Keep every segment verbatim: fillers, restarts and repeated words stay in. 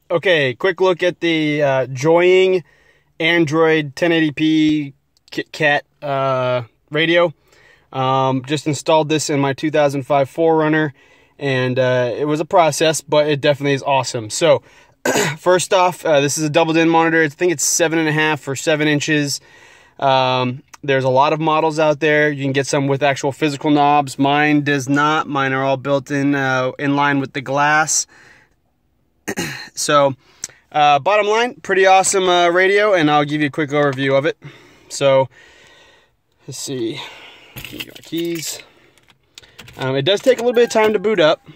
Okay, quick look at the uh, Joying Android ten eighty p KitKat uh, radio. Um, just installed this in my two thousand five four runner, and uh, it was a process, but it definitely is awesome. So, first off, uh, this is a double-din monitor. I think it's seven and a half or seven inches. Um, there's a lot of models out there. You can get some with actual physical knobs. Mine does not. Mine are all built in uh, in line with the glass. So, uh, bottom line, pretty awesome uh, radio, and I'll give you a quick overview of it. So, let's see. Get my keys. Um, it does take a little bit of time to boot up.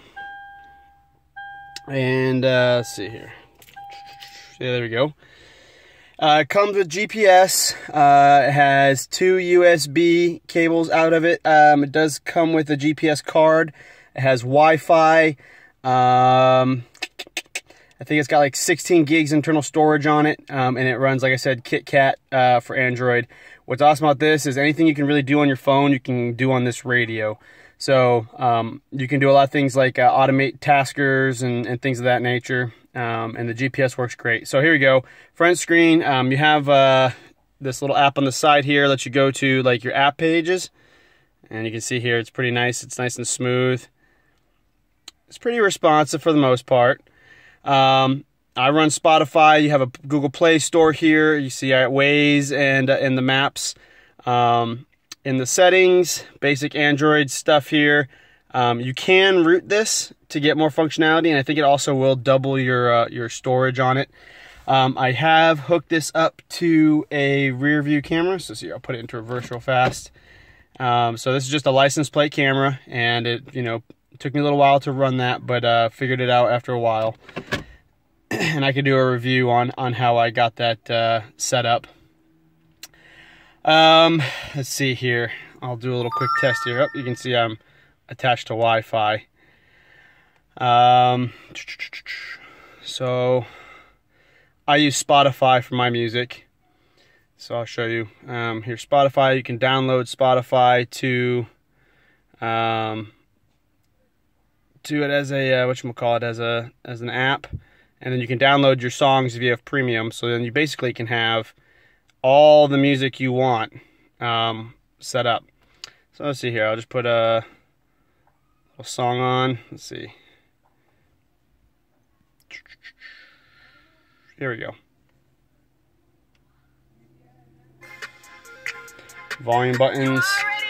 And, uh, let's see here. Yeah, there we go. Uh, it comes with G P S. Uh, it has two U S B cables out of it. Um, it does come with a G P S card. It has Wi-Fi. Um... I think it's got like sixteen gigs internal storage on it, um, and it runs, like I said, KitKat uh, for Android. What's awesome about this is anything you can really do on your phone, you can do on this radio. So um, you can do a lot of things like uh, automate taskers and, and things of that nature, um, and the G P S works great. So here we go. Front screen, um, you have uh, this little app on the side here, lets you go to like your app pages, and you can see here it's pretty nice. It's nice and smooth. It's pretty responsive for the most part. Um, I run Spotify. You have a Google Play Store here. You see uh, Waze and uh, in the maps. Um, in the settings, basic Android stuff here. Um, you can root this to get more functionality, and I think it also will double your uh, your storage on it. Um, I have hooked this up to a rear view camera. So see, I'll put it into reverse real fast. Um, so this is just a license plate camera, and it you know. Took me a little while to run that, but uh, figured it out after a while. And I could do a review on, on how I got that uh, set up. Um, let's see here. I'll do a little quick test here. Oh, you can see I'm attached to Wi-Fi. Um, so, I use Spotify for my music. So I'll show you. Um, here's Spotify. You can download Spotify to... Um, to it as a uh, whatchamacallit, as a as an app, and then you can download your songs if you have premium. So then you basically can have all the music you want um, set up. So let's see here. I'll just put a, a song on. Let's see. Here we go. Volume buttons.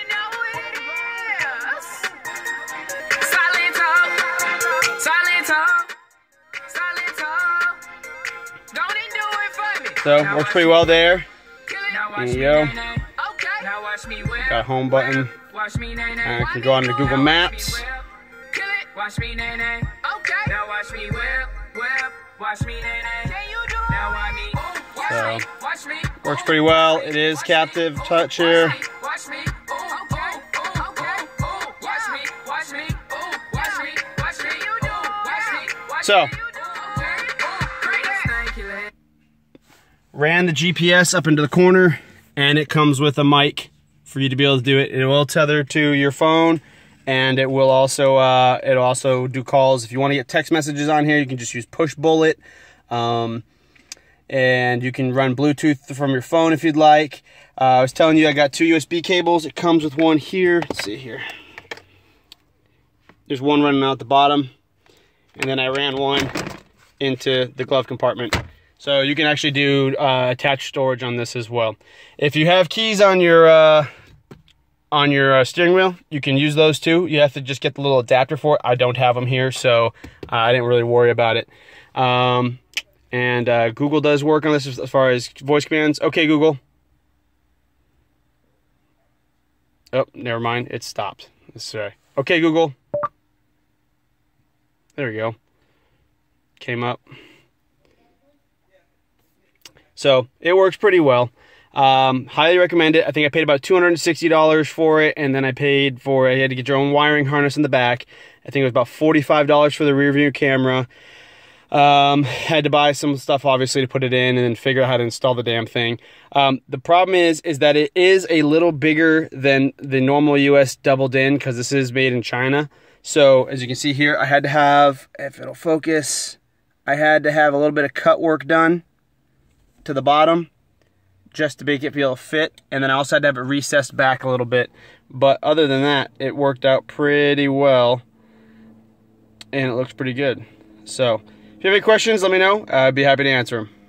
So, works pretty well there. There you go. Got a home button. I can go on to Google Maps. So, works pretty well. It is captive touch here. So, ran the G P S up into the corner, and it comes with a mic for you to be able to do it. It will tether to your phone, and it will also uh, it'll also do calls. If you want to get text messages on here, you can just use Push Bullet, um, and you can run Bluetooth from your phone if you'd like. Uh, I was telling you I got two U S B cables. It comes with one here. Let's see here. There's one running out the bottom, and then I ran one into the glove compartment. So you can actually do uh, attached storage on this as well. If you have keys on your uh, on your uh, steering wheel, you can use those too. You have to just get the little adapter for it. I don't have them here, so uh, I didn't really worry about it. Um, and uh, Google does work on this as far as voice commands. Okay, Google. Oh, never mind. It stopped. Sorry. Okay, Google. There we go. Came up. So it works pretty well. Um, highly recommend it. I think I paid about two hundred sixty dollars for it, and then I paid for it. You had to get your own wiring harness in the back. I think it was about forty-five dollars for the rear view camera. Um, had to buy some stuff, obviously, to put it in, and then figure out how to install the damn thing. Um, the problem is, is that it is a little bigger than the normal U S double-din, because this is made in China. So, as you can see here, I had to have, if it'll focus, I had to have a little bit of cut work done to the bottom just to make it feel fit, and then I also had to have it recessed back a little bit. But other than that, it worked out pretty well, and it looks pretty good. So if you have any questions, let me know. I'd be happy to answer them.